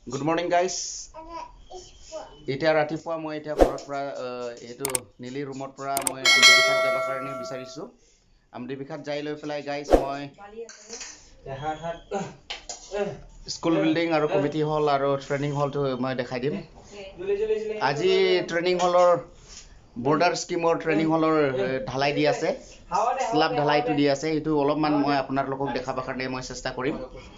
Good morning, guys. এতিয়া ৰাতিপুৱা মই এতিয়া ঘৰৰ পৰা এইটো নীলি ৰুমৰ পৰা মই আমদি বিঘাত যাব কাৰণে বিচাৰিছো। আমদি বিঘাত যাই লৈ পেলাই গাইজ মই স্কুল বিল্ডিং আৰু কমিটি হল আৰু ট্ৰেইনিং হলটো মই দেখাই দিম। আজি ট্ৰেইনিং হলৰ বৰ্ডাৰ স্কিমৰ ট্ৰেইনিং হলৰ ঢালাই দি আছে, স্লাব ঢালাইটো দি আছে। এইটো অলপমান মই আপোনালোকক দেখাবৰ কাৰণে মই চেষ্টা কৰিম।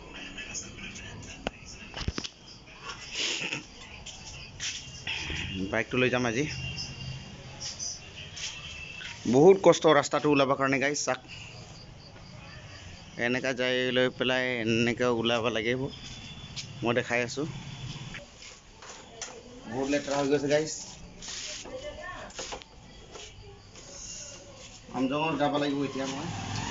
বাইকটো লৈ যাম আজি। বহুত কষ্ট ৰাস্তাটো ওলাবৰ কাৰণে গাইজ। চাক এনেকা যাই লৈ পেলাই এনেকা ওলাব লাগিব। মই দেখাই আছো। বহুত লেতেৰা হৈ গৈছে গাইজ। আমজঙত যাব লাগিব এতিয়া মই।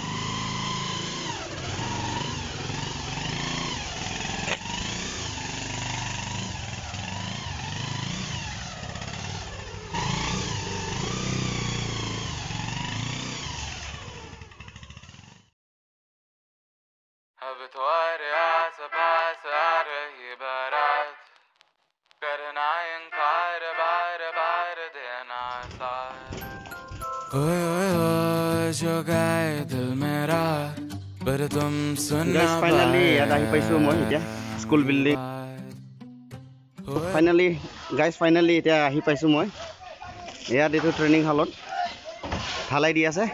अब तुम्हारे आस-पास आ रही बारात, करना इनकार बार-बार देना साथ। ओए ओए ओए जो गाए दिल मेरा, पर तुम सुनना गाइस फाइनली याद आহি পাইছো মই এতিয়া school building. Finally guys finally এতিয়া আহি পাইছো মই ইয়াত। এইটো ট্ৰেইনিং হলত ঢালাই দি আছে।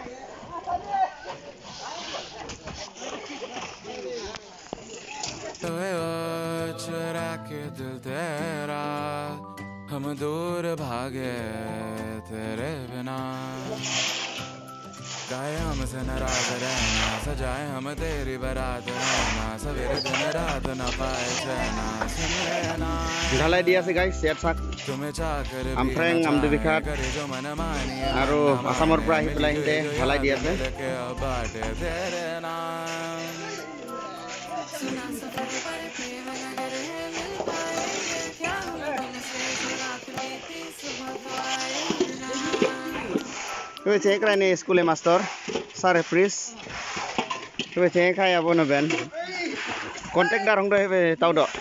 चुरा के दिल तेरा हम दूर भागे तेरे बिना, गाए हमसे नाराज रहना, सजाए हम तेरी बारात रहना, सवेरे दिन रात न पाए चैना, सुन लेना ঢালাই দি আছে গাইস। ইয়াত চাক तुम्हें चाकर আমফ্ৰেং আমদি বিঘাত करे जो मन मानी আৰু আসামৰ পৰা আহি পেলাই হিতে ঢালাই দি আছে। बाटे तेरे नाम। सुना सफर पर प्रेम नगर है मिल पाएंगे क्या हम तुमसे जो रात बीती सुबह तो आएगी Tôi cek lah ni sekolah master, sare pris. Tôi cek kaya apa no ben. Kontak darong dah hebe tahu dok.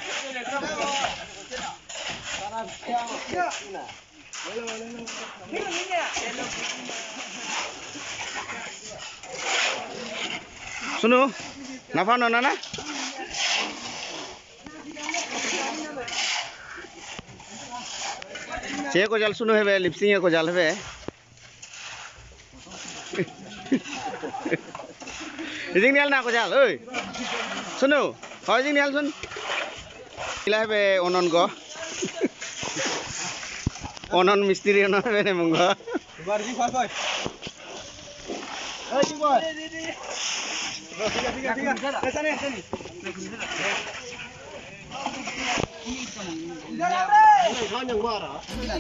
Sunu, napa no nana? Cek ko jal sunu hebe, lipsing ko jal hebe. Jing nial na ko jal, oi. Sunu, hoy jing nial sun. Ilah be onon go. Onon mistri onon be ne munggo. Bar ji boy. Hey ji boy. Tiga. Sini. Kau yang marah.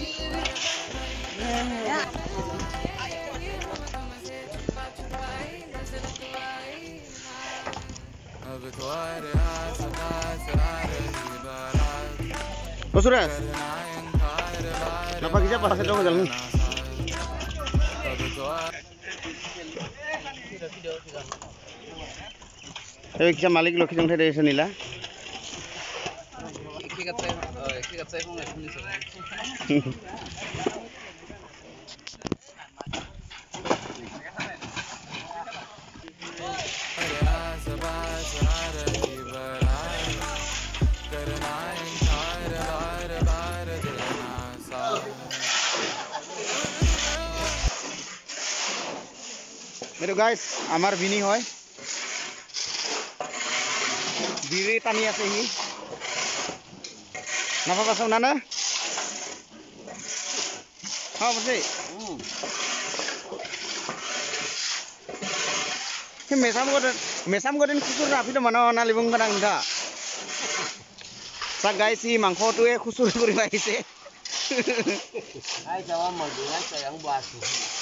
अब तुम्हारे आस-पास आ रही बारात, Oh sudah. करना इनकार बार Napa kita pasang dong jalan. अब Tapi kita malik lo kita dari sana. आस-पास आ रही बारात, करना इनकार बार-बार देना साथ। Itu guys, amar bini hoy. Diri tani ase hi. Napa pasang nana? How bersih? Mesam goden khusur rapi to mano na libung kadang da. Sak guys si mangkho tu e khusur kori paise. Ai jawab mau dengan saya yang basu.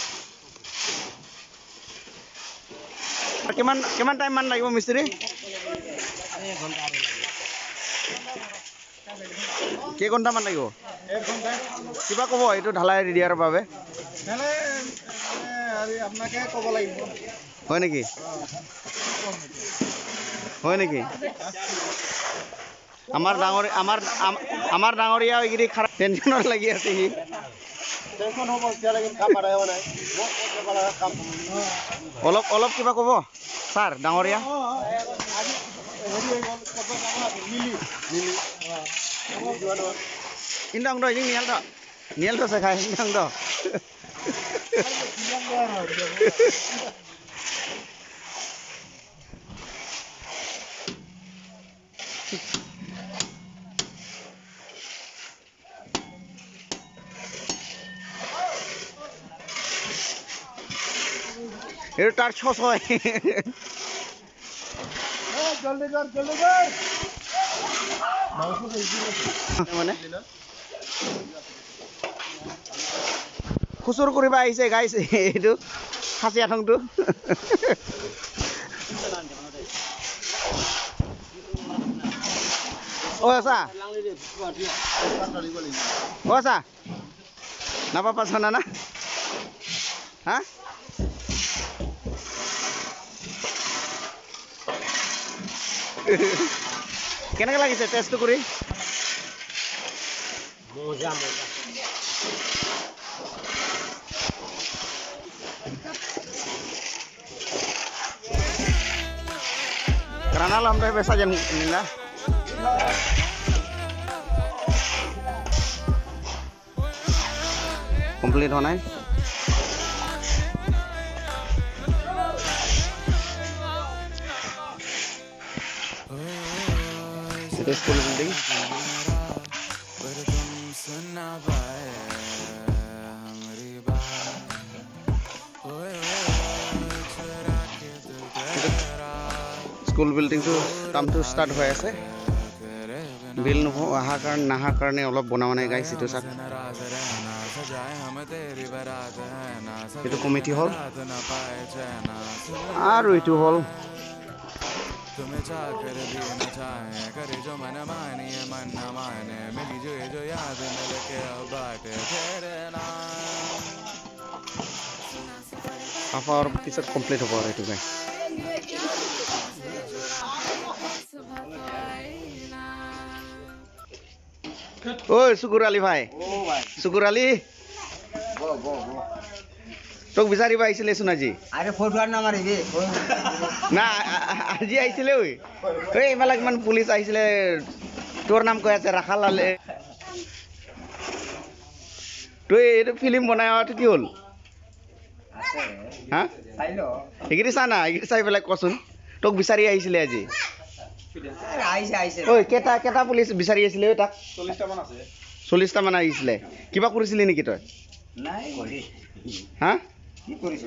Keman time man লাগিব mistri? Ke ঘন্টা মান লাগিব? 1 ঘন্টা। কিবা কব এইটো ঢালাই দিয়াৰ বাবে? মানে আমি আপনাকে কব লাগিব। হয় নেকি? হয় নেকি? আমাৰ ডাঙৰীয়া এইগিৰি খাৰাপ টেনশ্যনত লাগি আছে সি অলপ কিবা ক'ব ছাৰ ডাঙৰীয়া ইন্দং দ ইং নিয়াল দ চাই ইন্দং দ এর তার 600 জলদি কর মানে খুচুৰ কৰিব আহিছে গাইছ এইটো খাচী আঠংটো আছা আছা নাপা পাছ না হা কেনেকৈ লাগিছে টেষ্টটো কৰি মজা karena lampu biasa aja nila komplit होना है itu school building স্কুল বিল্ডিংটো কামটো ষ্টাৰ্ট হৈ আছে বিল অহাৰ কাৰণে নাহাৰ কাৰণে অলপ বনাব নাই গাইছ এইটো চাক এইটো কমিটি হল আৰু এইটো হল আফাৰ পিছত কমপ্লিট হ'ব আৰু এইটো গাই Oi, Syukur Ali bhai. Syukur Ali. Tok bisari bhai aisile sunaji. Are photo na maribe. Na aji aisile oi. Oi malak man police aisile tor naam koi ase rakhal ale. Toi eto film banaya to ki hol? Ase. Ha? Sailo. Egiri sai belak kosun. Tok bisari aisile aji. আইছে ঐ কেটা police বিচাৰি আছিল ঐ তাক 40টা মান আছে 40টা মান আহিছিল কিবা কৰিছিলি নেকি তই নাই কৰি হা কি কৰিছ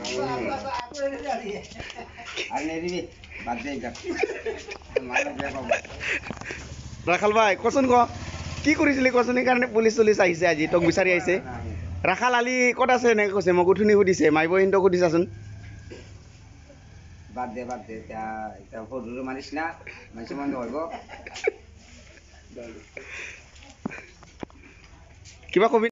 আৰ নেৰিবি বাদ দে যা মাল বে বাবা ৰাখাল ভাই কচোন ক কি কৰিছিলি কচোন কাৰণে পুলিচ আহিছে আজি তোক বিচাৰি আহিছে ৰাখাল আলি ক'ত আছে নে কৈছে মোক উঠুনি সুধিছে মাইব হিন্দক সুধিছাচোন বাদ দে এটা ফটো মাৰিছ না মানুহ বন্ধ হইব কিবা কবি